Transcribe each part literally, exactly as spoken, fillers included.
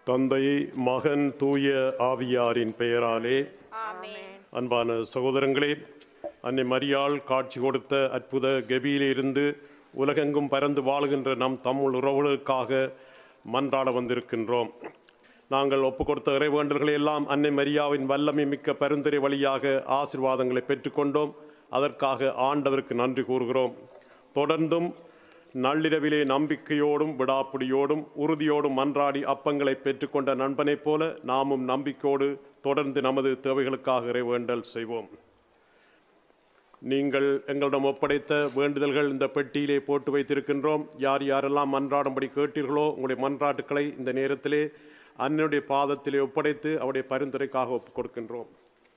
தந்தை, மகன், தூய ஆவியாரின் பெயராலே ஆமென். அன்பான சகோதரங்களே, அன்னை மரியாள் காட்சி கொடுத்த அற்புத கெபியிலிருந்து உலகெங்கும் பறந்து வாழுகின்ற நம் தமிழ் உறவுகளுக்காக மன்றாட வந்திருக்கின்றோம். நாங்கள் ஒப்பு கொடுத்த இறைவேண்டல்களை எல்லாம் அன்னை மரியாவின் வல்லமை மிக்க பரிந்துரை வழியாக ஆசீர்வாதங்களை பெற்றுக்கொண்டோம். அதற்காக ஆண்டவருக்கு நன்றி கூறுகிறோம். தொடர்ந்தும் நள்ளிரவிலே நம்பிக்கையோடும் விடாப்பிடியோடும் உறுதியோடும் மன்றாடி அப்பங்களை பெற்றுக்கொண்ட நண்பனைப் போல நாமும் நம்பிக்கையோடு தொடர்ந்து நமது தேவைகளுக்காக இறைவேண்டல் செய்வோம். நீங்கள் எங்களிடம் ஒப்படைத்த வேண்டுதல்கள் இந்த பெட்டியிலே போட்டு வைத்திருக்கின்றோம். யார் யாரெல்லாம் மன்றாடும்படி கேட்டீர்களோ உங்களுடைய மன்றாட்டுக்களை இந்த நேரத்திலே அன்னையுடைய பாதத்திலே ஒப்படைத்து அவருடைய பரிந்துரைக்காக ஒப்புக் கொடுக்கின்றோம்.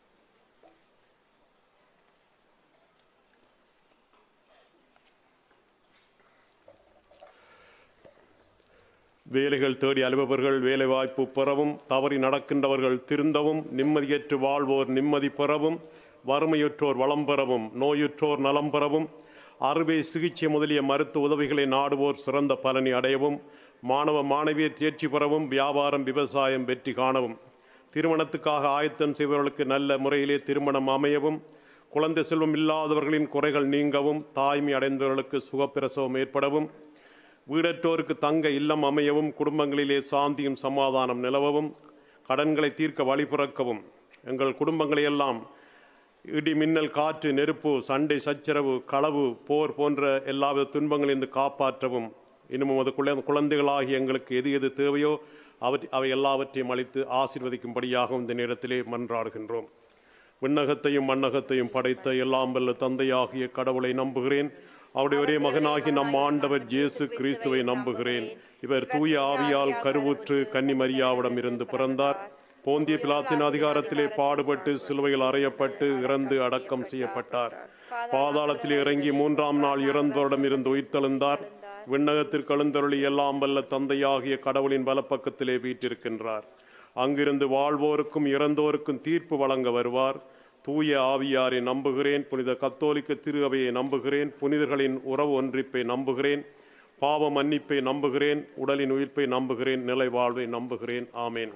வேலைகள் தேடி அலுவலர்கள் வேலைவாய்ப்பு பெறவும், தவறி நடக்கின்றவர்கள் திருந்தவும், நிம்மதியற்று வாழ்வோர் நிம்மதி பெறவும், வறுமையுற்றோர் வளம் பெறவும், நோயுற்றோர் நலம் பெறவும், அறுவை சிகிச்சை முதலிய மருத்துவ உதவிகளை நாடுவோர் சிறந்த பலனை அடையவும், மாணவ மாணவியர் தேர்ச்சி பெறவும், வியாபாரம் விவசாயம் வெற்றி காணவும், திருமணத்துக்காக ஆயத்தம் செய்பவர்களுக்கு நல்ல முறையிலே திருமணம் அமையவும், குழந்தை செல்வம் இல்லாதவர்களின் குறைகள் நீங்கவும், தாய்மை அடைந்தவர்களுக்கு சுகப்பிரசவம் ஏற்படவும், வீடற்றோருக்கு தங்க இல்லம் அமையவும், குடும்பங்களிலே சாந்தியும் சமாதானம் நிலவவும், கடன்களை தீர்க்க வழி பிறக்கவும், எங்கள் குடும்பங்களையெல்லாம் இடி மின்னல் காற்று நெருப்பு சண்டை சச்சரவு களவு போர் போன்ற எல்லாவித துன்பங்களிலிருந்து காப்பாற்றவும், இன்னும் அது குழந்தைகளாகி எங்களுக்கு எது எது தேவையோ அவற்றை அவை எல்லாவற்றையும் அளித்து ஆசீர்வதிக்கும்படியாக இந்த நேரத்திலே மன்றாடுகின்றோம். விண்ணகத்தையும் மண்ணகத்தையும் படைத்த எல்லாம் வல்ல தந்தையாகிய கடவுளை நம்புகிறேன். அவருடைய ஒரே மகனாகி நம் ஆண்டவர் இயேசு கிறிஸ்துவை நம்புகிறேன். இவர் தூய ஆவியால் கருவுற்று கன்னி மரியாவிடம் இருந்து பிறந்தார். போந்திய பிலாத்தின் அதிகாரத்திலே பாடுபட்டு சிலுவையில் அறையப்பட்டு இறந்து அடக்கம் செய்யப்பட்டார். பாதாளத்திலே இறங்கி மூன்றாம் நாள் இறந்தோரிடம் இருந்து உயிர்த்தெழுந்தார். விண்ணகத்திற்கு எழுந்தருளி எல்லாம் வல்ல தந்தையாகிய கடவுளின் வலப்பக்கத்திலே வீற்றிருக்கின்றார். அங்கிருந்து வாழ்வோருக்கும் இறந்தோருக்கும் தீர்ப்பு வழங்க வருவார். தூய ஆவியாரை நம்புகிறேன். புனித கத்தோலிக்க திரு அவையை நம்புகிறேன். புனிதர்களின் உறவு ஒன்றிப்பை நம்புகிறேன். பாவ மன்னிப்பை நம்புகிறேன். உடலின் உயிர்ப்பை நம்புகிறேன். நிலை வாழ்வை நம்புகிறேன். ஆமேன்.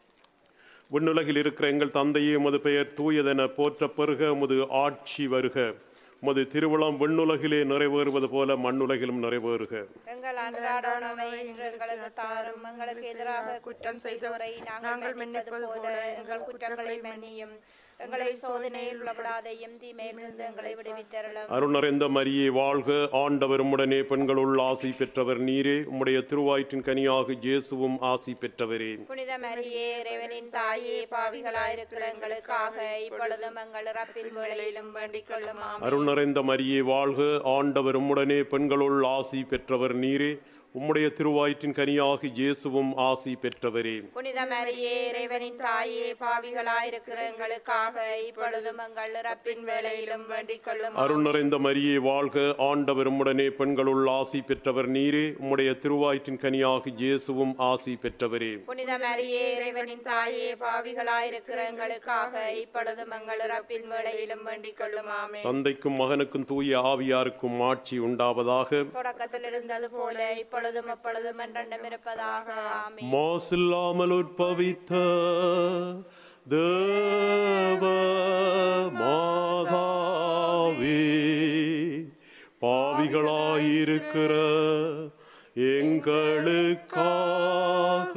விண்ணுலகில் இருக்கிற எங்கள் தந்தையே, உமது பெயர் தூயதென போற்ற பெறுக. உமது ஆட்சி வருக. உமது திருவுளம் விண்ணுலகிலே நிறைவேறுவது போல மண்ணுலகிலும் நிறைவேறுக. எங்கள் அன்றாட உணவை இன்று எங்களுக்கு தாரும். எங்களுக்கு எதிராக குற்றம் செய்தவரை நாங்கள் மன்னிப்பது போல எங்கள் குற்றங்களை மன்னியும். எங்களை சோதனையில் விடப்படாதையும் தீமையிலிருந்து எங்களை விடுவித்தருளும். அருள் நிறைந்த மரியே வாழ்க. ஆண்டவர் உம்முடனே பெண்களுள் ஆசி பெற்றவர் நீரே. உம்முடைய திருவாயிற்றின் கனியாக இயேசுவும் ஆசி பெற்றவரே. புனித மரியே, இறைவனின் தாயே, பாவிகளாயிருக்கிற எங்களுக்காக இப்பொழுதும் எங்கள் இறப்பின் வேளையிலும் வேண்டிக் கொள்ளும். அருள் நிறைந்த மரியே வாழ்க. ஆண்டவர் உம்முடனே பெண்களுள் ஆசி பெற்றவர் நீரே. உம்முடைய திருவாயிற்றின் கனியாக இயேசுவும் ஆசி பெற்றவரே. புனித மரியே, இறைவனின் தாயே, பாவிகளாயிருக்கிற எங்களுக்காக இப்பொழுதும் எங்கள் இறப்பின் வேளையிலும் வேண்டிக் கொள்ளும். அருள் நிறைந்த மரியே வாழ்க. ஆண்டவர் உம்முடனே பெண்களுள் ஆசி பெற்றவர் நீரே. உம்முடைய திருவாயிற்றின் கனியாக இயேசுவும் ஆசி பெற்றவரே. புனித மரியே, இறைவனின் தாயே, பாவிகளாயிருக்கிற எங்களுக்காக இப்பொழுதும் எங்கள் இறப்பின் வேளையிலும் வேண்டிக் கொள்ளும். ஆமென். தந்தைக்கும் மகனுக்கும் தூய ஆவியாருக்கும் ஆட்சி உண்டாவதாக. தொடக்கத்தில் இருந்தது போல இப்பொழுதும் எப்பொழுதும் என்றென்றும் இருப்பதாக. ஆமென். மாசில்லாமல் உற்பவித்த தேவ மாதாவே, பாவிகளாயிருக்கிற எங்களுக்காக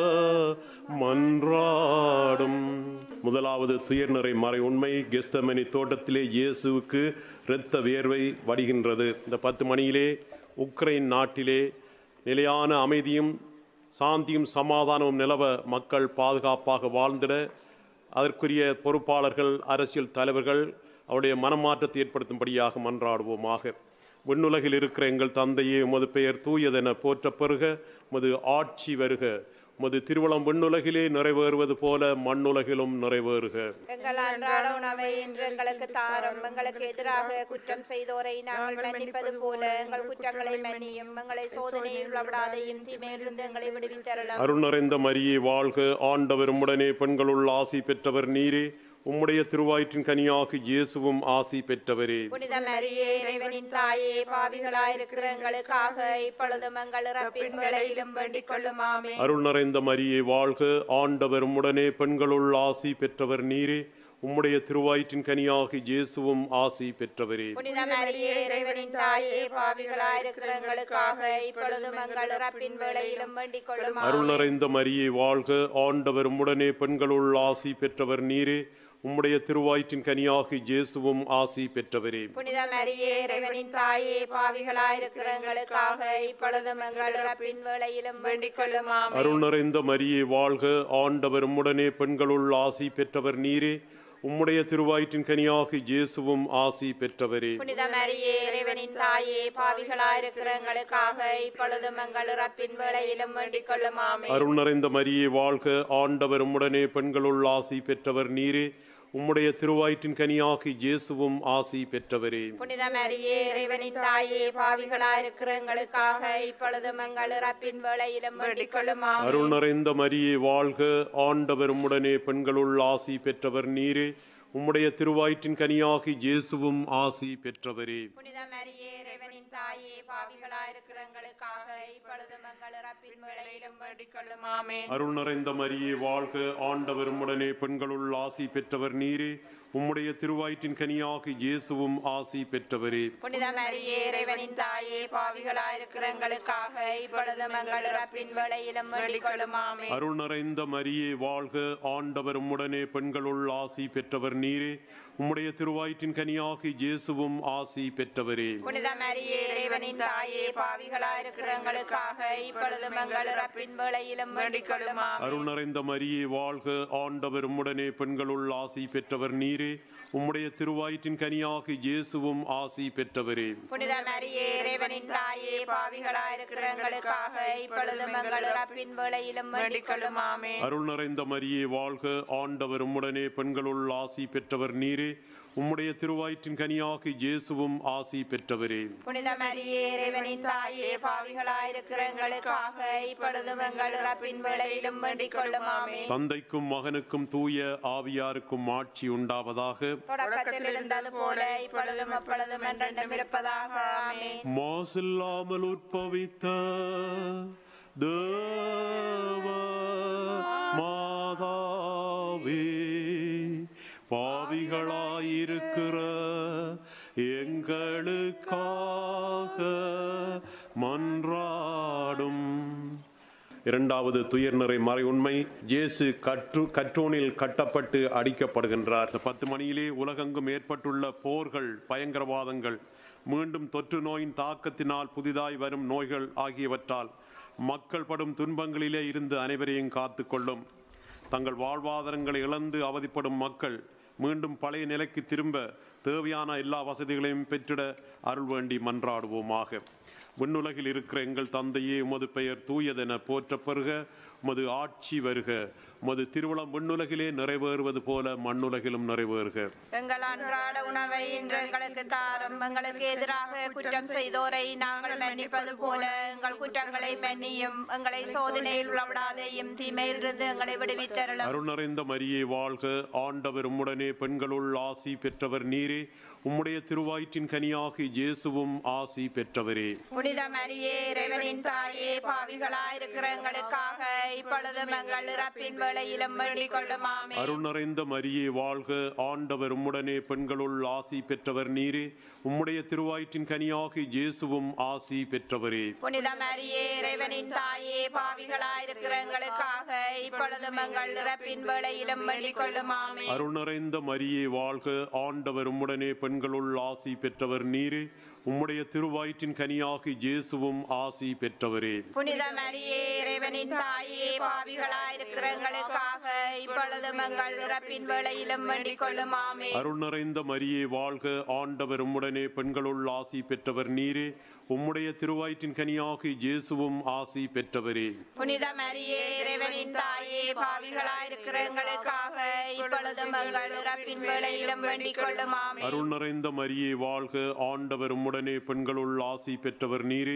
மன்றாடும். முதலாவது துயர்நிறை மறை உண்மை. கெஸ்தமனி தோட்டத்திலே இயேசுவுக்கு இரத்த வியர்வை வடிகின்றது. இந்த பத்து மணியிலே உக்ரைன் நாட்டிலே நிலையான அமைதியும் சாந்தியும் சமாதானமும் நிலவ மக்கள் பாதுகாப்பாக வாழ்ந்திட அதற்குரிய பொறுப்பாளர்கள், அரசியல் தலைவர்கள் அவருடைய மனமாற்றத்தை ஏற்படுத்தும்படியாக மன்றாடுவோமாக. விண்ணுலகில் இருக்கிற எங்கள் தந்தையே, உமது பெயர் தூயதென போற்ற பெறுக. உமது ஆட்சி வருக. உமது திருவுளம் விண்ணுலகிலே நிறைவேறுவது போல மண்ணுலகிலும் நிறைவேறுக. எங்கள் அன்றாட உணவை இன்று எங்களுக்கு தாரும். எங்களுக்கு எதிராக குற்றம் செய்தோரை நாங்கள் மன்னிப்பது போல எங்கள் குற்றங்களை மன்னியும். எங்களை சோதனையில் விடாதையும் தீமையிலிருந்து எங்களை விடுவித்தருளும். அருள் நிறைந்த மரியே வாழ்க. ஆண்டவர் உம்முடனே பெண்களுள் ஆசி பெற்றவர் நீரே. உம்முடைய திருவயிற்றின் கனியாகி இயேசுவும் ஆசி பெற்றவரே. புனித மரியே இறைவனின் தாயே, பாவிகளாயிருக்கிற எங்களுக்காக இப்பொழுதும் எங்கள் இறப்பின் வேளையிலும் வேண்டிக் கொள்ளும். ஆமென். அருள் நிறைந்த மரியே வாழ்க, ஆண்டவர் உம்முடனே பெண்களுள் ஆசி பெற்றவர் நீரே. உம்முடைய திருவயிற்றின் கனியாகி இயேசுவும் ஆசி பெற்றவரே. புனித மரியே இறைவனின் தாயே, பாவிகளாயிருக்கிற எங்களுக்காக இப்பொழுதும் எங்கள் இறப்பின் வேளையிலும் வேண்டிக் கொள்ளும். அருள் நிறைந்த மரியே வாழ்க, ஆண்டவர் உம்முடனே பெண்களுள் ஆசி பெற்றவர் நீரே. உம்முடைய திருவயிற்றின் கனியாகி இயேசுவும் ஆசி பெற்றவரே. புனித மரியே இறைவனின் தாயே, பாவிகளாயிருக்கிற எங்களுக்காக இப்பொழுதும் எங்கள் இறப்பின் வேளையிலும் வேண்டிக் கொள்ளும். அருள் நிறைந்த மரியே வாழ்க, ஆண்டவர் உம்முடனே பெண்களுள் ஆசி பெற்றவர் நீரே. உம்முடைய திருவயிற்றின் கனியாகி இயேசுவும் ஆசி பெற்றவரே. புனித மரியே இறைவனின் தாயே, பாவிகளாயிருக்கிற எங்களுக்காக இப்பொழுதும் எங்கள் இறப்பின் வேளையிலும் வேண்டிக் கொள்ளும். ஆமென். அருள் நிறைந்த மரியே வாழ்க, ஆண்டவர் உம்முடனே பெண்களுள் ஆசி பெற்றவர் நீரே. உம்முடைய திருவயிற்றின் கனியாகி இயேசுவும் ஆசி பெற்றவரே. புனித மரியே இறைவனின் தாயே, பாவிகளாயிருக்கிற எங்களுக்காக இப்பொழுதும் எங்கள் இறப்பின் வேளையிலும் வேண்டிக் கொள்ளும். அருள் நிறைந்த மரியே வாழ்க, ஆண்டவர் உம்முடனே பெண்களுள் ஆசி பெற்றவர் நீரே. உம்முடைய திருவயிற்றின் கனியாகி இயேசுவும் ஆசி பெற்றவரே. புனித மரியே இறைவனின் தாயே, பாவிகளாயிருக்கிற எங்களுக்காக இப்பொழுதும் எங்கள் இறப்பின் வேளையிலும் வேண்டிக் கொள்ளும். ஆமென். அருள் நிறைந்த மரியே வாழ்க, ஆண்டவர் உம்முடனே பெண்களுள் ஆசி பெற்றவர் நீரே. உம்முடைய திருவயிற்றின் கனியாகி இயேசுவும் ஆசி பெற்றவரே. புனித மரியே இறைவனின் தாயே, பாவிகளாயிருக்கிற எங்களுக்காக இப்பொழுதும் எங்கள் இறப்பின் வேளையிலும் வேண்டிக் கொள்ளும். ஆமென். அருள் நிறைந்த மரியே வாழ்க, ஆண்டவர் உம்முடனே பெண்களுள் ஆசி பெற்றவர் நீரே. உம்முடைய திருவயிற்றின் கனியாகி இயேசுவும் ஆசி பெற்றவரே. புனித மரியே இறைவனின் தாயே, பாவிகளாயிருக்கிற எங்களுக்காக இப்பொழுதும் எங்கள் இறப்பின் வேளையிலும் வேண்டிக் கொள்ளும். அருள் நிறைந்த மரியே வாழ்க, ஆண்டவர் உம்முடனே பெண்களுள் ஆசி பெற்றவர் நீரே. உம்முடைய திருவயிற்றின் கனியாகி இயேசுவும் ஆசி பெற்றவரே. புனித மரியே இறைவனின் தாயே, பாவிகளாயிருக்கிற எங்களுக்காக இப்பொழுதும் எங்கள் இறப்பின் வேளையிலும் வேண்டிக் கொள்ளும். ஆமென். அருள் நிறைந்த மரியே வாழ்க, ஆண்டவர் உம்முடனே பெண்களுள் ஆசி பெற்றவர் நீரே. உம்முடைய திருவயிற்றின் கனியாகி இயேசுவும் ஆசி பெற்றவரே. புனித மரியே இறைவனின் தாயே, பாவிகளாயிருக்கிற எங்களுக்காக இப்பொழுதும் எங்கள் இறப்பின் வேளையிலும் வேண்டிக் கொள்ளும். ஆமென். தந்தைக்கும் மகனுக்கும் தூய ஆவியாருக்கும் ஆட்சி உண்டாவதாக. தொடக்கத்தில் இருந்தது போல இப்பொழுதும் எப்பொழுதும் என்றென்றும் இருப்பதாக. ஆமென். மாசில்லாமல் உற்பவித்த தேவ மாதாவே, பாவிகளாயிருக்கிற எங்களுக்காக மன்றாடும். இரண்டாவது துயர்நிறை மறை உண்மை. இயேசு கற்று கற்றோனில் கட்டப்பட்டு அடிக்கப்படுகின்றார். இந்த பத்து மணியிலே உலகெங்கும் ஏற்பட்டுள்ள போர்கள், பயங்கரவாதங்கள், மீண்டும் தொற்று நோயின் தாக்கத்தினால் புதிதாய் வரும் நோய்கள் ஆகியவற்றால் மக்கள் படும் துன்பங்களிலே இருந்து அனைவரையும் காத்து கொள்ளும். தங்கள் வாழ்வாதாரங்களை இழந்து அவதிப்படும் மக்கள் மீண்டும் பழைய நிலைக்கு திரும்ப தேவையான எல்லா வசதிகளையும் பெற்றிட அருள் வேண்டி மன்றாடுவோமாக. விண்ணுலகில் இருக்கிற எங்கள் தந்தையே, உமது பெயர் தூயதென போற்ற பெறுக. உமது ஆட்சி வருக. உமது திருவுளம் விண்ணுலகிலே நிறைவேறுவது போல மண்ணுலகிலும் நிறைவேறுக. எங்கள் அன்றாட உணவை இன்று எங்களுக்கு தாரும். எங்களுக்கு எதிராக குற்றம் செய்தோரை நாங்கள் மன்னிப்பது போல எங்கள் குற்றங்களை மன்னியும். எங்களை சோதனையில் விழவிடாதேயும், தீமையிலிருந்து எங்களை விடுவித்தருளும். அருள் நிறைந்த மரியே வாழ்க, ஆண்டவர் உம்முடனே பெண்களுள் ஆசி பெற்றவர் நீரே. உம்முடைய திருவயிற்றின் கனியாகி இயேசுவும் ஆசி பெற்றவரே. புனித மரியே இறைவனின் தாயே, பாவிகளாயிருக்கிற எங்களுக்காக இப்பொழுதும் எங்கள் இறப்பின் வேளையிலும் வேண்டிக் கொள்ளும். ஆமென். அருள் நிறைந்த மரியே வாழ்க, ஆண்டவர் உம்முடனே பெண்களுள் ஆசி பெற்றவர் நீரே. உம்முடைய திருவயிற்றின் கனியாகி இயேசுவும் ஆசி பெற்றவரே. புனித மரியே இறைவனின் தாயே, பாவிகளாயிருக்கிற எங்களுக்காக இப்பொழுதும் எங்கள் இறப்பின் வேளையிலும் வேண்டிக் கொள்ளும். ஆமென். அருள் நிறைந்த மரியே வாழ்க, ஆண்டவர் உம்முடனே பெண்களுள் ஆசி பெற்றவர் நீரே. உம்முடைய திருவயிற்றின் கனியாகி இயேசுவும் ஆசி பெற்றவரே. புனித மரியே இறைவனின் தாயே, பாவிகளாயிருக்கிற எங்களுக்காக இப்பொழுதும் எங்கள் இறப்பின் வேளையிலும் வேண்டிக் கொள்ளும். ஆமென். அருள் நிறைந்த மரியே வாழ்க, ஆண்டவர் உம்முடனே பெண்களுள் ஆசி பெற்றவர் நீரே. உம்முடைய திருவயிற்றின் கனியாகி இயேசுவும் ஆசி பெற்றவரே. புனித மரியே இறைவனின் தாயே, பாவிகளாயிருக்கிற எங்களுக்காக இப்பொழுதும் எங்கள் இறப்பின் வேளையிலும் வேண்டிக் கொள்ளும். ஆமென். அருள் நிறைந்த மரியே வாழ்க, ஆண்டவர் உம்முடனே பெண்களுள் ஆசி பெற்றவர் நீரே.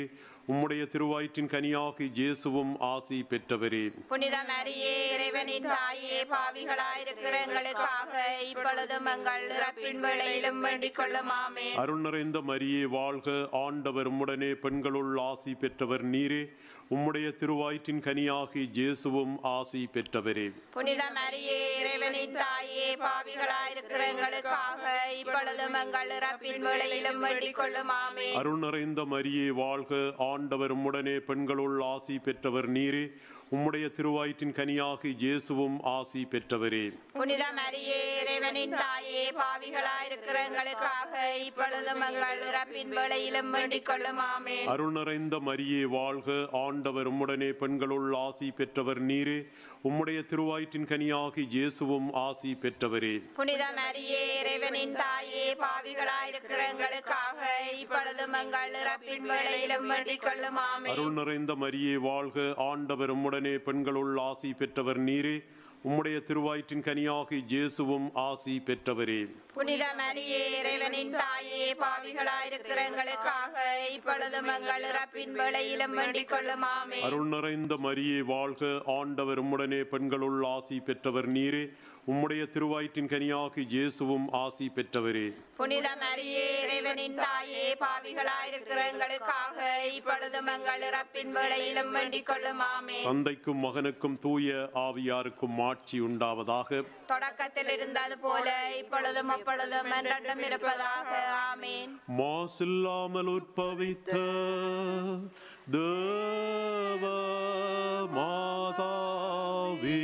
உம்முடைய திருவயிற்றின் கனியாகி இயேசுவும் ஆசி பெற்றவரே. புனித மரியே இறைவனின் தாயே பாவிகளாயிருக்கிற எங்களுக்காக இப்பொழுதும் எங்கள் இறப்பின் வேளையிலும் வேண்டிக் கொள்ளும் ஆமென். அருள் நிறைந்த மரியே வாழ்க, ஆண்டவர் உம்முடனே பெண்களுள் ஆசி பெற்றவர் நீரே. உம்முடைய திருவயிற்றின் கனியாகி இயேசுவும் ஆசி பெற்றவரே. புனித மரியே இறைவனின் தாயே பாவிகளாயிருக்கிற எங்களுக்காக இப்பொழுதும் எங்கள் இறப்பின் வேளையிலும் வேண்டிக் கொள்ளும் ஆமென். அருள் நிறைந்த மரியே வாழ்க, ஆண்டவர் உம்முடனே பெண்களுள் ஆசி பெற்றவர் நீரே. உம்முடைய திருவயிற்றின் கனியாகி இயேசுவும் ஆசி பெற்றவரே. புனித மரியே இறைவனின் தாயே பாவிகளாயிருக்கிற எங்களுக்காக இப்பொழுதும் எங்கள் இறப்பின் வேளையிலும் வேண்டிக் கொள்ளும் ஆமென். அருள் நிறைந்த மரியே வாழ்க, ஆண்டவர் உம்முடனே பெண்களுள் ஆசி பெற்றவர் நீரே. உம்முடைய திருவயிற்றின் கனியாகி இயேசுவும் ஆசி பெற்றவரே. புனித மரியே இறைவனின் தாயே பாவிகளாயிருக்கிற எங்களுக்காக இப்பொழுதும் எங்கள் இறப்பின் வேளையிலும் வேண்டிக் கொள்ளும் ஆமென். அருள் நிறைந்த மரியே வாழ்க, ஆண்டவர் உம்முடனே பெண்களுள் ஆசி பெற்றவர் நீரே. உம்முடைய திருவயிற்றின் கனியாகி இயேசுவும் ஆசி பெற்றவரே. புனித மரியே இறைவனின் தாயே பாவிகளாயிருக்கிற எங்களுக்காக இப்பொழுதும் எங்கள் இறப்பின் வேளையிலும் வேண்டிக் கொள்ளும் ஆமென். அருள் நிறைந்த மரியே வாழ்க, ஆண்டவர் உம்முடனே பெண்களுள் ஆசி பெற்றவர் நீரே. உம்முடைய திருவயிற்றின் கனியாகி இயேசுவும் ஆசி பெற்றவரே. புனித மரியே இறைவனின் தாயே பாவிகளாயிருக்கிற எங்களுக்காக இப்பொழுதும் எங்கள் இறப்பின் வேளையிலும் வேண்டிக் கொள்ளும் ஆமென். தந்தைக்கும் மகனுக்கும் தூய ஆவியாருக்கும் ஆட்சி உண்டாவதாக. தொடக்கத்தில் இருந்தது போல இப்பொழுதும் அப்பொழுதும் என்றென்றும் இருப்பதாக ஆமென். மாசில்லாமல் உற்பவித்த தேவ மாதாவே,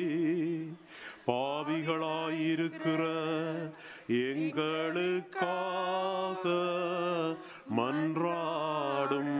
பாவிகளாயிருக்கிற எங்களுக்காக மன்றாடும்.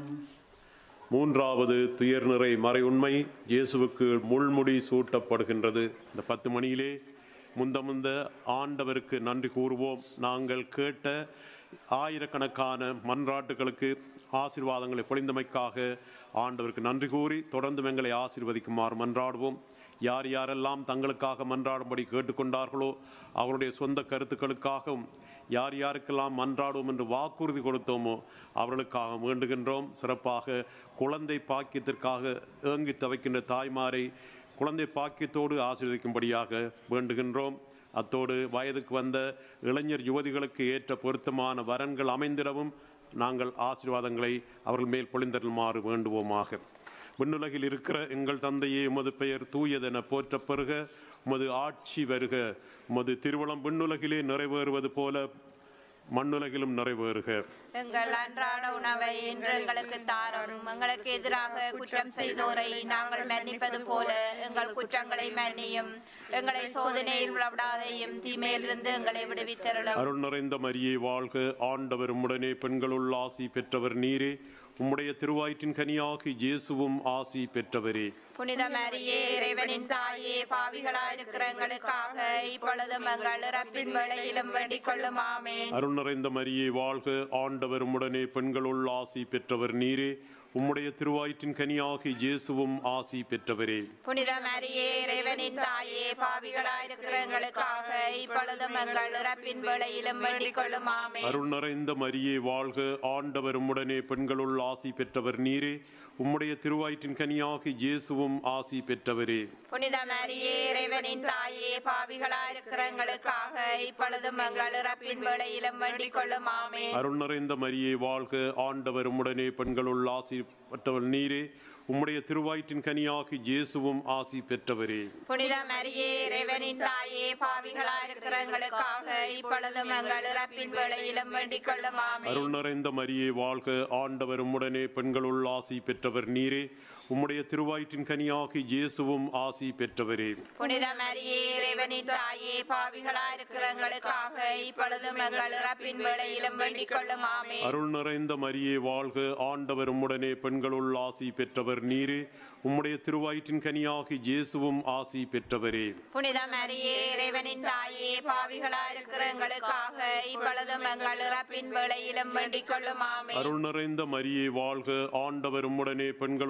மூன்றாவது துயர்நிறை மறை உண்மை, இயேசுவுக்கு முள்முடி சூட்டப்படுகின்றது. இந்த பத்து மணியிலே முந்த முந்த ஆண்டவருக்கு நன்றி கூறுவோம். நாங்கள் கேட்ட ஆயிரக்கணக்கான மன்றாட்டுகளுக்கு ஆசீர்வாதங்களை பொழிந்தமைக்காக ஆண்டவருக்கு நன்றி கூறி தொடர்ந்து எங்களை ஆசீர்வதிக்குமாறு மன்றாடுவோம். யார் யாரெல்லாம் தங்களுக்காக மன்றாடும்படி கேட்டுக்கொண்டார்களோ அவருடைய சொந்த கருத்துக்களுக்காகவும் யார் யாருக்கெல்லாம் மன்றாடுவோம் என்று வாக்குறுதி கொடுத்தோமோ அவர்களுக்காக வேண்டுகின்றோம். சிறப்பாக குழந்தை பாக்கியத்திற்காக ஏங்கி தவிக்கின்ற தாய்மாரை குழந்தை பாக்கியத்தோடு ஆசீர்வதிக்கும்படியாக வேண்டுகின்றோம். அத்தோடு வயதுக்கு வந்த இளைஞர் யுவதிகளுக்கு ஏற்ற பொருத்தமான வரன்கள் அமைந்திடவும் நாங்கள் ஆசீர்வாதங்களை அவர்கள் மேல் பொழிந்தருளுமாறு வேண்டுவோமாக. விண்ணுலகில் இருக்கிற எங்கள் தந்தையே, உமது பெயர் தூயதென போற்றப் பெறுக. உமது ஆட்சி வருக. உமது திருவுளம் விண்ணுலகிலே நிறைவேறுவது போல மண்ணுலகிலும் நிறைவேறுக. எங்கள் அன்றாட உணவை இன்று எங்களுக்கு தாரும். எங்களுக்கு எதிராக குற்றம் செய்தோரை நாங்கள் மன்னிப்பது போல எங்கள் குற்றங்களை மன்னியும். எங்களை சோதனையில் விடாதையும் தீமையிலிருந்து எங்களை விடுவித்தருளும். அருள் நிறைந்த மரியே வாழ்க, ஆண்டவர் உம்முடனே பெண்களுள் ஆசி பெற்றவர் நீரே. உம்முடைய திருவயிற்றின் கனியாகி இயேசுவும் ஆசி பெற்றவரே. புனித மரியே இறைவனின் தாயே பாவிகளாயிருக்கிற எங்களுக்காக இப்பொழுதும் எங்கள் இறப்பின் வேளையிலும் வேண்டிக் கொள்ளும் ஆமென். அருள் நிறைந்த மரியே வாழ்க, ஆண்டவர் உம்முடனே பெண்களுள் ஆசி பெற்றவர் நீரே. உம்முடைய திருவயிற்றின் கனியாகி இயேசுவும் ஆசி பெற்றவரே. புனித மரியே இறைவனின் தாயே பாவிகளாயிருக்கிற எங்களுக்காக இப்பொழுதும் எங்கள் இறப்பின் வேளையிலும் வேண்டிக் கொள்ளும் ஆமென். அருள் நிறைந்த மரியே வாழ்க, ஆண்டவர் உம்முடனே பெண்களுள் ஆசி பெற்றவர் நீரே. உம்முடைய திருவயிற்றின் கனியாகி இயேசுவும் ஆசி பெற்றவரே. புனித மரியே இறைவனின் தாயே பாவிகளாயிருக்கிற எங்களுக்காக இப்பொழுதும் எங்கள் இறப்பின் வேளையிலும் வேண்டிக் கொள்ளும் ஆமென். அருள் நிறைந்த மரியே வாழ்க, ஆண்டவர் உம்முடனே பெண்களுள் ஆசி பெற்றவர் நீரே. உம்முடைய திருவயிற்றின் கனியாகி இயேசுவும் ஆசி பெற்றவரே. புனித மரியே இறைவனின் தாயே பாவிகளாயிருக்கிற எங்களுக்காக இப்பொழுதும் எங்கள் இறப்பின் வேளையிலும் வேண்டிக் கொள்ளும் ஆமென். அருள் நிறைந்த மரியே வாழ்க, ஆண்டவர் உம்முடனே பெண்களுள் ஆசி பெற்றவர் நீரே. உம்முடைய திருவயிற்றின் கனியாகி இயேசுவும் ஆசி பெற்றவரே. புனித மரியே இறைவனின் தாயே பாவிகளாயிருக்கிற எங்களுக்காக இப்பொழுதும் எங்கள் இறப்பின் வேளையிலும் வேண்டிக் கொள்ளும் ஆமென். அருள் நிறைந்த மரியே வாழ்க, ஆண்டவர் உம்முடனே பெண்களுள் ஆசி பெற்றவர் நீரே. உம்முடைய திருவயிற்றின் கனியாகி இயேசுவும் ஆசி பெற்றவரே. புனித மரியே இறைவனின் தாயே பாவிகளாயிருக்கிற எங்களுக்காக இப்பொழுதும் எங்கள் இறப்பின் வேளையிலும் வேண்டிக் கொள்ளும் ஆமென். அருள் நிறைந்த மரியே வாழ்க, ஆண்டவர் உம்முடனே பெண்களுள் ஆசி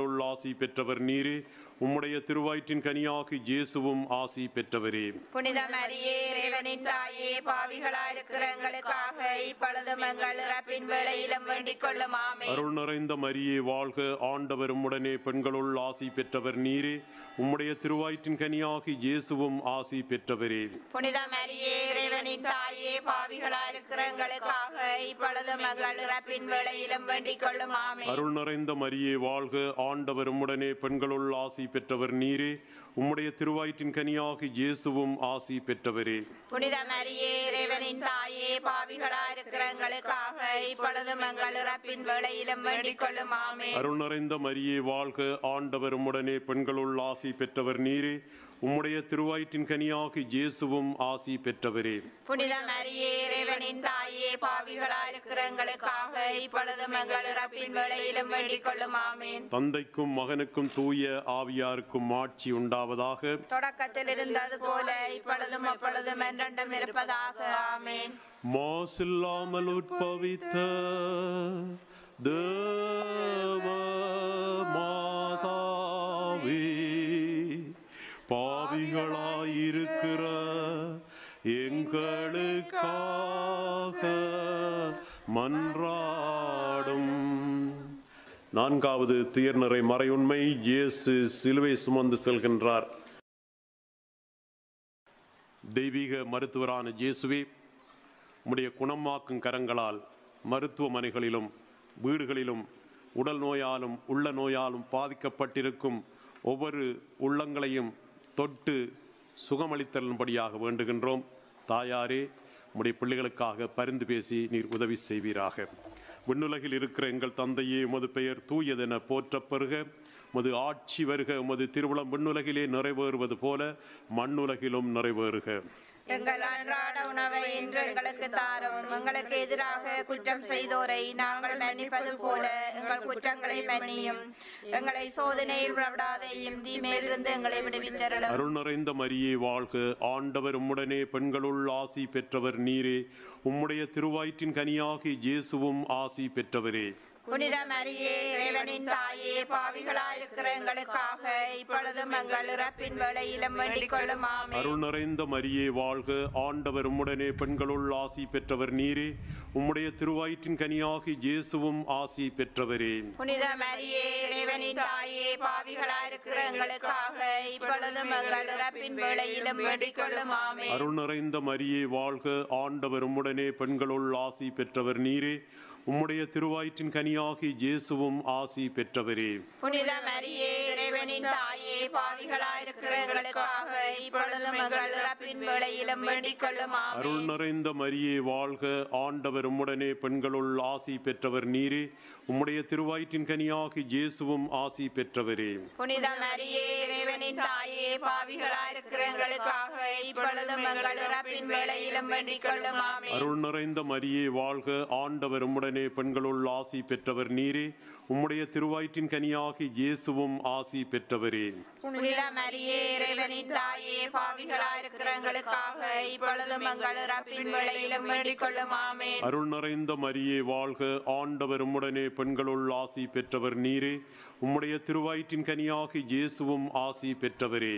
ஆசி பெற்றவர் நீரே. உம்முடைய திருவயிற்றின் கனியாகி இயேசுவும் ஆசி பெற்றவரே. புனித மரியே இறைவனின் தாயே, பாவிகளாயிருக்கிற எங்களுக்காக இப்பொழுதும் எங்கள் இறப்பின் வேளையிலும் வேண்டிக் கொள்ளும். ஆமென். அருள் நிறைந்த மரியே வாழ்க, ஆண்டவர் உம்முடனே பெண்களுள் ஆசி பெற்றவர் நீரே. உம்முடைய திருவயிற்றின் கனியாகி இயேசுவும் ஆசி பெற்றவரே. புனித மரியே இறைவனின் தாயே, பாவிகளாயிருக்கிற எங்களுக்காக இப்பொழுதும் எங்கள் இறப்பின் வேளையிலும் வேண்டிக் கொள்ளும். ஆமென். அருள் நிறைந்த மரியே வாழ்க, ஆண்டவர் உம்முடனே பெண்களுள் ஆசி பெற்றவர் நீரே. உம்முடைய திருவயிற்றின் கனியாகி இயேசுவும் ஆசி பெற்றவரே. புனித மரியே இறைவனின் தாயே, பாவிகளாயிருக்கிற எங்களுக்காக இப்பொழுதும் எங்கள் இறப்பின் வேளையிலும் வேண்டிக் கொள்ளும். ஆமென். அருள் நிறைந்த மரியே வாழ்க, ஆண்டவர் உம்முடனே பெண்களுள் ஆசி பெற்றவர் நீரே. உம்முடைய திருவயிற்றின் கனியாகி இயேசுவும் ஆசி பெற்றவரே. புனித மரியே இறைவனின் தாயே, பாவிகளாயிருக்கிற எங்களுக்காக இப்பொழுதும் எங்கள் இறப்பின் வேளையிலும் வேண்டிக் கொள்ளும். ஆமென். தந்தைக்கும் மகனுக்கும் தூய ஆவியாருக்கும் ஆட்சி உண்டாவதாக. தொடக்கத்தில் இருந்தது போல இப்பொழுதும் அப்பொழுதும் என்றென்றும் இருப்பதாக. ஆமென். மாசில்லாமல் உற்பவித்த தேவ மாதாவே, பாவிகளாயிருக்கிற எங்களுக்காக மன்றாடும். நான்காவது துயர்நிறை மறையுண்மை. இயேசு சிலுவை சுமந்து செல்கின்றார். தெய்வீக மருத்துவரான இயேசுவே, உம்முடைய குணமாக்கும் கரங்களால் மருத்துவமனைகளிலும் வீடுகளிலும் உடல் நோயாலும் உள்ள நோயாலும் பாதிக்கப்பட்டிருக்கும் ஒவ்வொரு உள்ளங்களையும் தொட்டு சுகமளித்தலும்படியாக வேண்டுகின்றோம். தாயாரே, உம்முடைய பிள்ளைகளுக்காக பரிந்து பேசி நீர் உதவி செய்வீராக. விண்ணுலகில் இருக்கிற எங்கள் தந்தையே, உமது பெயர் தூயதென போற்றப் பெறுக. உமது ஆட்சி வருக. உமது திருவுளம் விண்ணுலகிலே நிறைவேறுவது போல மண்ணுலகிலும் நிறைவேறுக. எங்கள் அன்றாட உணவை இன்று எங்களுக்கு தாரும். எங்களுக்கு எதிராக குற்றம் செய்தோரை நாங்கள் மன்னிப்பது போல எங்கள் குற்றங்களை மன்னியும். எங்களை சோதனையில் விடாதையும் தீமையிலிருந்து எங்களை விடுவித்தருளும். அருள் நிறைந்த மரியே வாழ்க, ஆண்டவர் உம்முடனே பெண்களுள் ஆசி பெற்றவர் நீரே. உம்முடைய திருவயிற்றின் கனியாகி இயேசுவும் ஆசி பெற்றவரே. புனித மரியே இறைவனின் தாயே, பாவிகளாயிருக்கிற எங்களுக்காக இப்பொழுதும் எங்கள் இறப்பின் வேளையிலும் வேண்டிக் கொள்ளும். ஆமென். அருள் நிறைந்த மரியே வாழ்க, ஆண்டவர் உம்முடனே பெண்களுள் ஆசி பெற்றவர் நீரே. உம்முடைய திருவயிற்றின் கனியாகி இயேசுவும் ஆசி பெற்றவரே. புனித மரியே இறைவனின் தாயே, பாவிகளாயிருக்கிற எங்களுக்காக இப்பொழுதும் எங்கள் இறப்பின் வேளையிலும் வேண்டிக் கொள்ளும். ஆமென். அருள் நிறைந்த மரியே வாழ்க, ஆண்டவர் உம்முடனே பெண்களுள் ஆசி பெற்றவர் நீரே. உம்முடைய திருவயிற்றின் கனியாகி இயேசுவும் ஆசி பெற்றவரே. புனித மரியே இறைவனின் தாயே, பாவிகளாயிருக்கிற எங்களுக்காக இப்பொழுதும் எங்கள் இறப்பின் வேளையிலும் வேண்டிக் கொள்ளும். ஆமென். அருள் நிறைந்த மரியே வாழ்க, ஆண்டவர் உம்முடனே பெண்களுள் ஆசி பெற்றவர் நீரே. உம்முடைய திருவயிற்றின் கனியாகி இயேசுவும் ஆசி பெற்றவரே. புனித மரியே இறைவனின் தாயே, பாவிகளாயிருக்கிற எங்களுக்காக இப்பொழுதும் எங்கள் இறப்பின் வேளையிலும் வேண்டிக் கொள்ளும். ஆமென். அருள் நிறைந்த மரியே வாழ்க, ஆண்டவர் உம்முடனே பெண்களுள் ஆசி பெற்றவர் நீரே. உம்முடைய திருவயிற்றின் கனியாகி இயேசுவும் ஆசி பெற்றவரே. புனித மரியே இறைவனின் தாயே, பாவிகளாயிருக்கிற எங்களுக்காக இப்பொழுதும் எங்கள் இறப்பின் வேளையிலும் வேண்டிக் கொள்ளும். ஆமென். அருள் நிறைந்த மரியே வாழ்க, ஆண்டவர் உம்முடனே பெண்களுள் ஆசி பெற்றவர் நீரே. உம்முடைய திருவயிற்றின் கனியாகி இயேசுவும் ஆசி பெற்றவரே.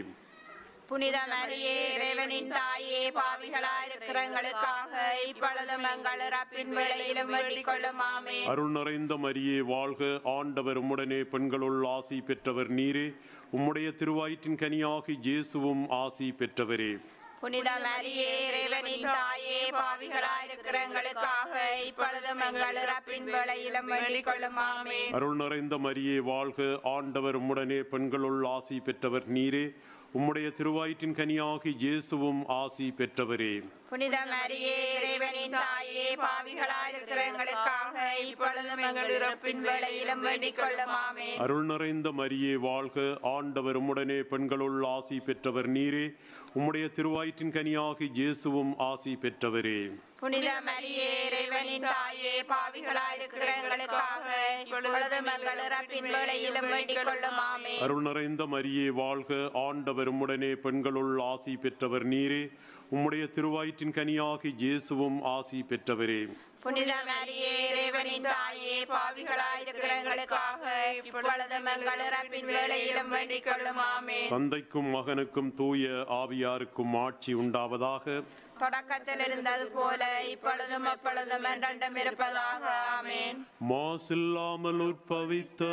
புனித மரியே இறைவனின் தாயே, பாவிகளாயிருக்கிற எங்களுக்காக இப்பொழுதும் எங்கள் இறப்பின் வேளையிலும் வேண்டிக் கொள்ளும். ஆமென். அருள் நிறைந்த மரியே வாழ்க, ஆண்டவர் உம்முடனே பெண்களுள் ஆசி பெற்றவர் நீரே. உம்முடைய திருவயிற்றின் கனியாகி இயேசுவும் ஆசி பெற்றவரே. புனித மரியே இறைவனின் தாயே, பாவிகளாயிருக்கிற எங்களுக்காக இப்பொழுதும் எங்கள் இறப்பின் வேளையிலும் வேண்டிக் கொள்ளும். ஆமென். அருள் நிறைந்த மரியே வாழ்க, ஆண்டவர் உம்முடனே பெண்களுள் ஆசி பெற்றவர் நீரே. உம்முடைய திருவயிற்றின் கனியாகி இயேசுவும் ஆசி பெற்றவரே. புனித மரியே இறைவனின் தாயே, பாவிகளாயிருக்கிற எங்களுக்காக இப்பொழுதும் எங்கள் இறப்பின் வேளையிலும் வேண்டிக் கொள்ளும். ஆமென். அருள் நிறைந்த மரியே வாழ்க, ஆண்டவர் உம்முடனே பெண்களுள் ஆசி பெற்றவர் நீரே. உம்முடைய திருவயிற்றின் கனியாகி இயேசுவும் ஆசி பெற்றவரே. புனித மரியே இறைவனின் தாயே, பாவிகளாயிருக்கிற எங்களுக்காக இப்பொழுதும் எங்கள் இறப்பின் வேளையிலும் வேண்டிக் கொள்ளும். ஆமென். அருள் நிறைந்த மரியே வாழ்க, ஆண்டவர் உம்முடனே பெண்களுள் ஆசி பெற்றவர் நீரே. உம்முடைய திருவயிற்றின் கனியாகி இயேசுவும் ஆசி பெற்றவரே. புனித மரியே இறைவனின் தாயே பாவிகளாயிருக்கிற எங்களுக்காக இப்பொழுதும் எங்கள் இறப்பின் வேளையிலும் வேண்டிக் கொள்ளும் ஆமென். தந்தைக்கும் மகனுக்கும் தூய ஆவியாருக்கும் ஆட்சி உண்டாவதாக. தொடக்கத்தில் இருந்தது போல இப்பொழுதும் அப்பொழுதும் என்றென்றும் இருப்பதாக ஆமென். மாசில்லாமல் உற்பவித்த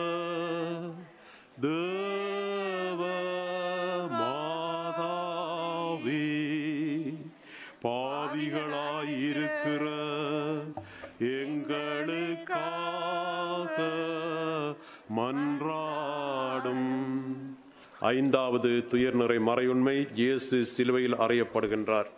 தேவ மாதாவே, பாவிகளாயிருக்கிற எங்களுக்காக மன்றாடும். ஐந்தாவது துயர்நிறை மறையுண்மை, இயேசு சிலுவையில் அறையப்படுகின்றார்.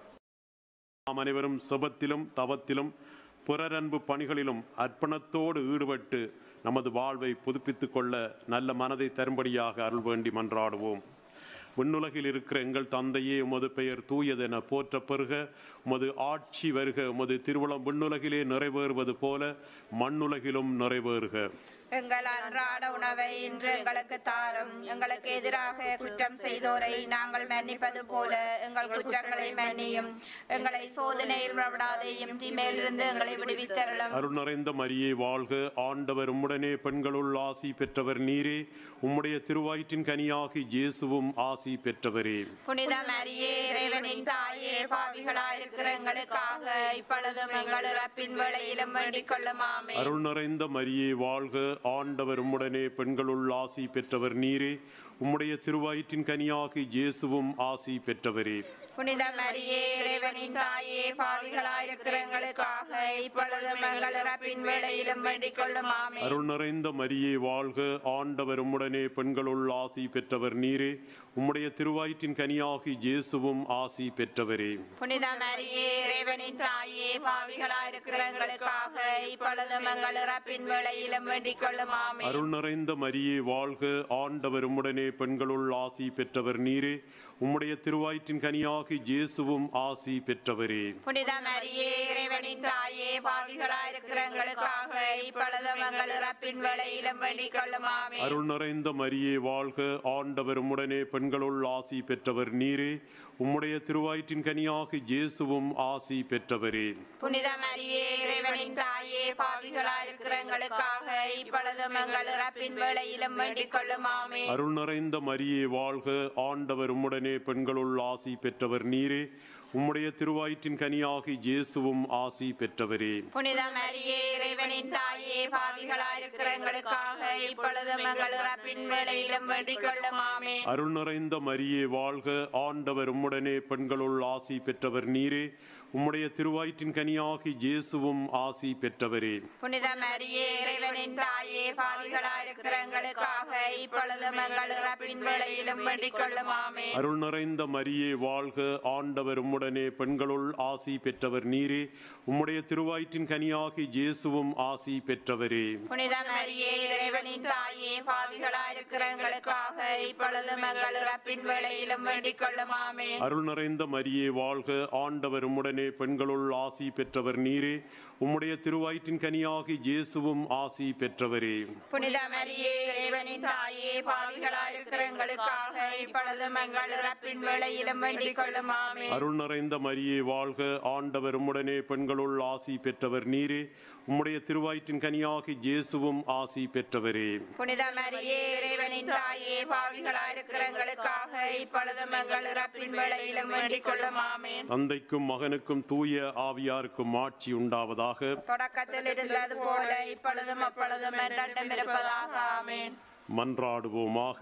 நாம் அனைவரும் செபத்திலும் தவத்திலும் பிறரன்பு பணிகளிலும் அர்ப்பணத்தோடு ஈடுபட்டு நமது வாழ்வை புதுப்பித்துக் கொள்ள நல்ல மனதை தரும்படியாக அருள் வேண்டி மன்றாடுவோம். விண்ணுலகில் இருக்கிற எங்கள் தந்தையே, உமது பெயர் தூயதென போற்ற பெறுக. உமது ஆட்சி வருக. உமது திருவுளம் விண்ணுலகிலே நிறைவேறுவது போல மண்ணுலகிலும் நிறைவேறுக. எங்கள் அன்றாட உணவை இன்று எங்களுக்கு தாரும். எங்களுக்கு எதிராக குற்றம் செய்தோரை நாங்கள் மன்னிப்பது போல எங்கள் குற்றங்களை மன்னியும். எங்களை சோதனையில் விடாதையும் தீமையிலிருந்து எங்களை விடுவித்தருளும். அருள் நிறைந்த மரியே வாழ்க. ஆண்டவர் உம்முடனே, பெண்களுள் ஆசி பெற்றவர் நீரே. உம்முடைய திருவயிற்றின் கனியாகி இயேசுவும் ஆசி பெற்றவரே. புனித மரியே இறைவனின் தாயே பாவிகளாயிருக்கிற எங்களுக்காக இப்பொழுதும் எங்கள் இறப்பின் வேளையிலும் வேண்டிக் கொள்ளும் ஆமென். அருள் நிறைந்த மரியே வாழ்க. ஆண்டவர் உம்முடனே, பெண்களுள் ஆசி பெற்றவர் நீரே. உம்முடைய திருவயிற்றின் கனியாகி இயேசுவும் ஆசி பெற்றவரே. புனித மரியே இறைவனின் தாயே பாவிகளாயிருக்கிற எங்களுக்காக இப்பொழுதும் எங்கள் இறப்பின் வேளையிலும் வேண்டிக் கொள்ளும் ஆமென். அருள் நிறைந்த மரியே வாழ்க. ஆண்டவர் உம்முடனே, பெண்களுள் ஆசி பெற்றவர் நீரே. உம்முடைய திருவயிற்றின் கனியாகி இயேசுவும் ஆசி பெற்றவரே. புனித மரியே இறைவனின் தாயே பாவிகளாயிருக்கிற எங்களுக்காக இப்பொழுதும் எங்கள் இறப்பின் வேளையிலும் வேண்டிக் கொள்ளும் ஆமென். அருள் நிறைந்த மரியே வாழ்க. ஆண்டவர் உம்முடனே, பெண்களுள் ஆசி பெற்றவர் நீரே. உம்முடைய திருவயிற்றின் கனியாகி இயேசுவும் ஆசி பெற்றவரே. புனித மரியே இறைவனின் தாயே பாவிகளாயிருக்கிற எங்களுக்காக இப்பொழுதும் எங்கள் இறப்பின் வேளையிலும் வேண்டிக் கொள்ளும் ஆமென். அருள் நிறைந்த மரியே வாழ்க. ஆண்டவர் உம்முடனே, பெண்களுள் ஆசி பெற்றவர் நீரே. உம்முடைய திருவயிற்றின் கனியாகி இயேசுவும் ஆசி பெற்றவரே. புனித மரியே இறைவனின் தாயே பாவிகளாயிருக்கிற எங்களுக்காக இப்பொழுதும் எங்கள் இறப்பின் வேளையிலும் வேண்டிக் கொள்ளும் ஆமென். அருள் நிறைந்த மரியே வாழ்க. ஆண்டவர் உம்முடனே, பெண்களுள் ஆசி பெற்றவர் நீரே. உம்முடைய திருவயிற்றின் கனியாகி இயேசுவும் ஆசி பெற்றவரே. புனித மரியே இறைவனின் தாயே பாவிகளாயிருக்கிற எங்களுக்காக இப்பொழுதும் எங்கள் இறப்பின் வேளையிலும் வேண்டிக் கொள்ளும் ஆமென். அருள் நிறைந்த மரியே வாழ்க. ஆண்டவர் உம்முடனே, பெண்களுள் ஆசி பெற்றவர் நீரே. உம்முடைய திருவயிற்றின் கனியாகி இயேசுவும் ஆசி பெற்றவரே. புனித மரியே இறைவனின் தாயே பாவிகளாயிருக்கிற எங்களுக்காக இப்பொழுதும் எங்கள் இறப்பின் வேளையிலும் வேண்டிக் கொள்ளும் ஆமென். அருள் நிறைந்த மரியே வாழ்க. ஆண்டவர் உம்முடனே, பெண்களுள் ஆசி பெற்றவர் நீரே. உம்முடைய திருவயிற்றின் கனியாகி இயேசுவும் ஆசி பெற்றவரே. புனித மரியே இறைவனின் தாயே பாவிகளாயிருக்கிற எங்களுக்காக இப்பொழுதும் எங்கள் இறப்பின் வேளையிலும் வேண்டிக் கொள்ளும் ஆமென். அருள் நிறைந்த மரியே வாழ்க. ஆண்டவர் உம்முடனே, பெண்களுள் ஆசி பெற்றவர் நீரே. உம்முடைய திருவயிற்றின் கனியாகி இயேசுவும் ஆசி பெற்றவரே. புனித மரியே இறைவனின் தாயே பாவிகளாயிருக்கிற எங்களுக்காக இப்பொழுதும் எங்கள் இறப்பின் வேளையிலும் வேண்டிக் கொள்ளும் ஆமென். அருள் நிறைந்த மரியே வாழ்க. ஆண்டவர் உம்முடனே, பெண்களுள் ஆசி பெற்றவர் நீரே. உம்முடைய திருவயிற்றின் கனியாகி இயேசுவும் ஆசி பெற்றவரே. புனித மரியே இறைவனின் தாயே பாவிகளாயிருக்கிற எங்களுக்காக இப்பொழுதும் எங்கள் இறப்பின் வேளையிலும் வேண்டிக் கொள்ளும் ஆமென். தந்தைக்கும் மகனுக்கும் தூய ஆவியாருக்கும் ஆட்சி உண்டாவதாக. தொடக்கத்தில் இருந்தது போல இப்பொழுதும் அப்பொழுதும் என்றென்றும் இருப்பதாக ஆமென். மன்றாடுவோமாக.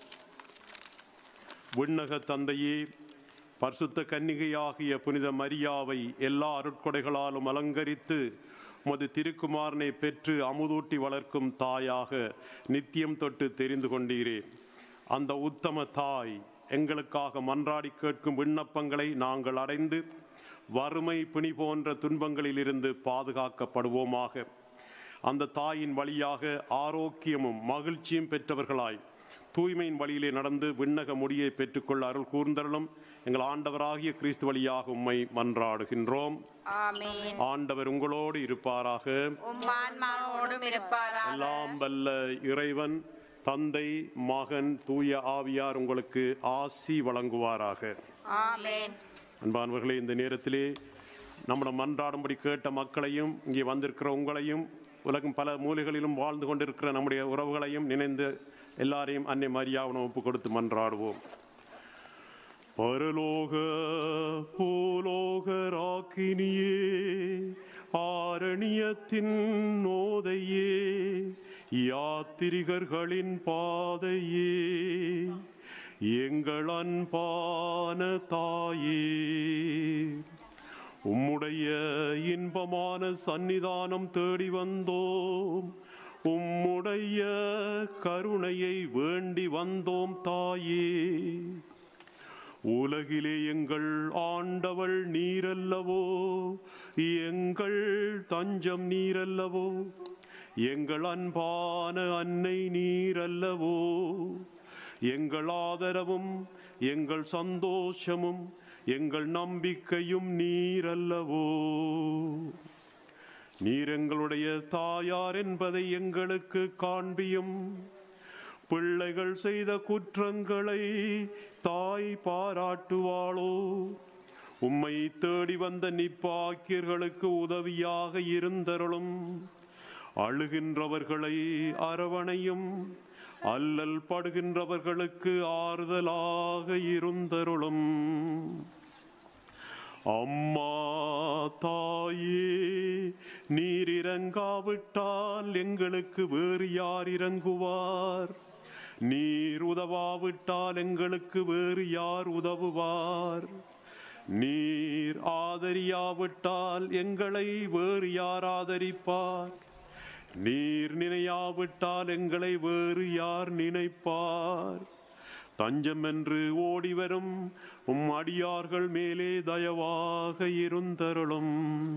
விண்ணக தந்தையே, பரிசுத்த கன்னிகையாகிய புனித மரியாவை எல்லா அருட்கொடைகளாலும் அலங்கரித்து உமது திருக்குமாரனை பெற்று அமுதூட்டி வளர்க்கும் தாயாக நித்தியம் தொட்டு தெரிந்து கொண்டீரே. அந்த உத்தம தாய் எங்களுக்காக மன்றாடி கேட்கும் விண்ணப்பங்களை நாங்கள் அடைந்து வறுமை பிணி போன்ற துன்பங்களிலிருந்து பாதுகாக்கப்படுவோமாக. அந்த தாயின் வழியாக ஆரோக்கியமும் மகிழ்ச்சியும் பெற்றவர்களாய் தூய்மையின் வழியிலே நடந்து விண்ணக முடியை பெற்றுக்கொள்ள அருள் கூர்ந்தருளும். எங்கள் ஆண்டவராகிய கிறிஸ்து வழியாக உம்மை மன்றாடுகின்றோம். ஆமென். ஆண்டவர் உங்களோடு இருப்பாராக. உம் ஆன்மாவோடும் இருப்பாராக. எல்லாம் வல்ல இறைவன் தந்தை, மகன், தூய ஆவியார் உங்களுக்கு ஆசி வழங்குவாராக. ஆமென். அன்பானவர்களே, இந்த நேரத்திலே நம்முடைய மன்றாடும்படி கேட்ட மக்களையும் இங்கே வந்திருக்கிற உங்களையும் உலகம் பல மூலைகளிலும் வாழ்ந்து கொண்டிருக்கிற நம்முடைய உறவுகளையும் நினைந்து எல்லாரையும் அன்னை மரியாவுடன் ஒப்பு கொடுத்து மன்றாடுவோம். பரலோக பூலோக ராக்கினியே, ஆரணியத்தின் நோதையே, யாத்திரிகர்களின் பாதையே, எங்கள் அன்பான தாயே, உம்முடைய இன்பமான சந்நிதானம் தேடி வந்தோம். உம்முடைய கருணையை வேண்டி வந்தோம் தாயே. உலகிலே எங்கள் ஆண்டவள் நீரல்லவோ, எங்கள் தஞ்சம் நீரல்லவோ, எங்கள் அன்பான அன்னை நீரல்லவோ, எங்கள் ஆதரவும் எங்கள் சந்தோஷமும் எங்கள் நம்பிக்கையும் நீரல்லவோ. நீர் எங்களுடைய தாயார் என்பதை எங்களுக்கு காண்பியும். பிள்ளைகள் செய்த குற்றங்களை தாய் பாராட்டுவாளோ? உம்மை தேடி வந்த நிப்பாக்கியர்களுக்கு உதவியாக இருந்தருளும். அழுகின்றவர்களை அரவணையும். அல்லல் படுகின்றவர்களுக்கு ஆறுதலாக இருந்தருளும். அம்மா தாயே, நீர் இறங்காவிட்டால் எங்களுக்கு வேறு யார் இறங்குவார்? நீர் உதவாவிட்டால் எங்களுக்கு வேறு யார் உதவுவார்? நீர் ஆதரியாவிட்டால் எங்களை வேறு யார் ஆதரிப்பார்? நீர் நினையாவிட்டால் எங்களை வேறு யார் நினைப்பார்? தஞ்சம் என்று ஓடிவரும் உம் அடியார்கள் மேலே தயவாக இருந்தருளும்.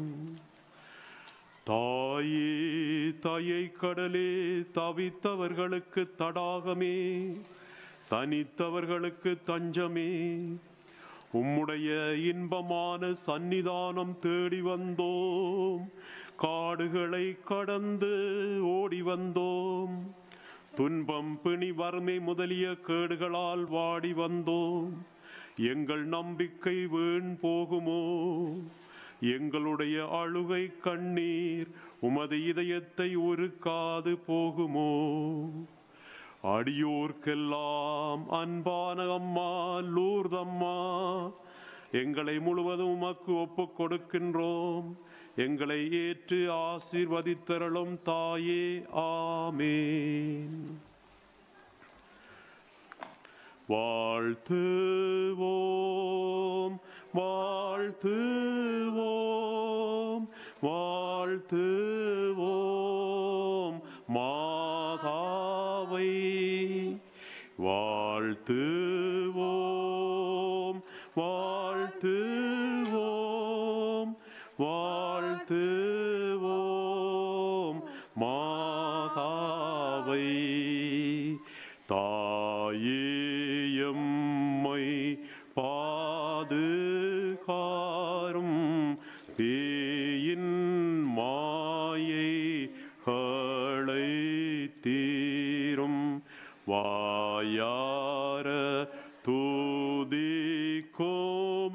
தாயே, தாயை கடலே, தவித்தவர்களுக்கு தடாகமே, தனித்தவர்களுக்கு தஞ்சமே, உம்முடைய இன்பமான சந்நிதானம் தேடி வந்தோம். காடுகளை கடந்து ஓடி வந்தோம். துன்பம், பிணி, வறுமை முதலிய கேடுகளால் வாடி வந்தோம். எங்கள் நம்பிக்கை வீண் போகுமோ? எங்களுடைய அழுகை கண்ணீர் உமது இதயத்தை உருக்காது போகுமோ? அடியோர்க்கெல்லாம் அன்பான அம்மா லூர்தம்மா, எங்களை முழுவதும் உமக்கு ஒப்புக் கொடுக்கின்றோம். எங்களை ஏற்று ஆசீர்வதித்தருளும் தாயே. ஆமேன். வாழ்த்துவோம் வாழ்த்துவோம் வாழ்த்துவோம் மாதாவை. வாழ்த்துவோம் வாழ்த்துவோம் வாழ்த்துவோம் மாதாவை. தாயேயம்மை பாதுகாரும் பேயின் மாயைகளை தீரும். வாயார தூதிக்கும்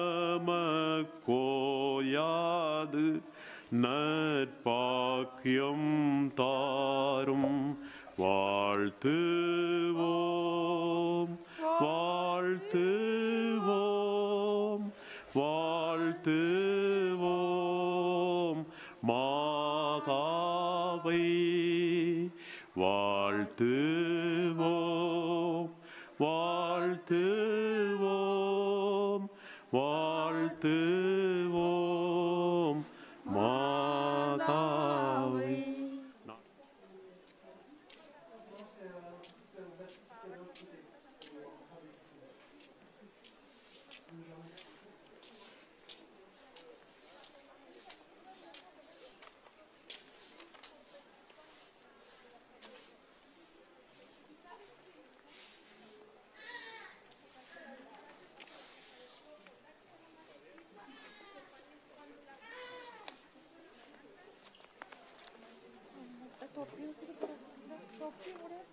எமக்கோயாது நற்பாக்கியம் தாரும். வாழ்த்துவோம் வாழ்த்துவோம் வாழ்த்துவோம் மாதாவை. வாழ்த்துவோம் வாழ்த்துவோம் வாழ்த்துவோம் மாதாவை. Topluyor, topluyor.